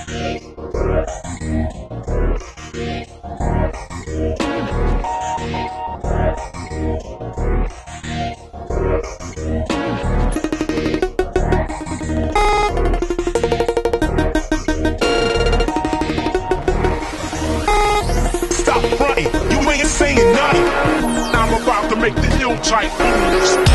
Stop fronting, you ain't saying nothing. I'm about to make the ill type moves.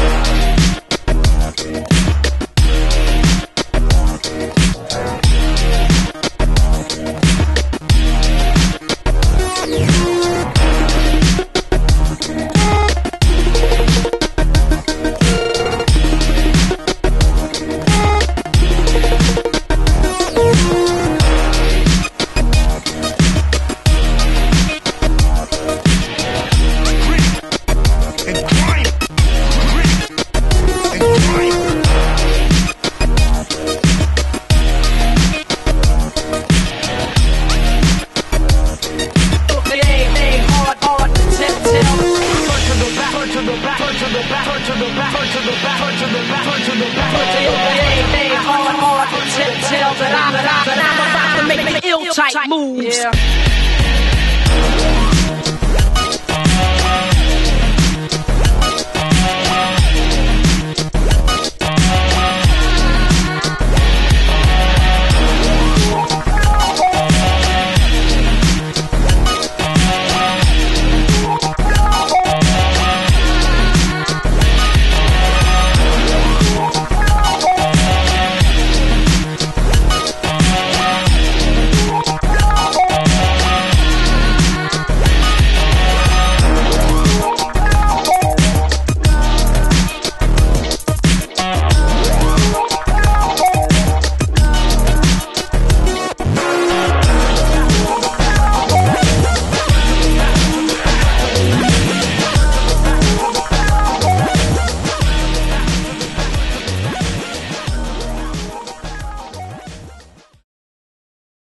That I'm about to make the ill type moves. Yeah.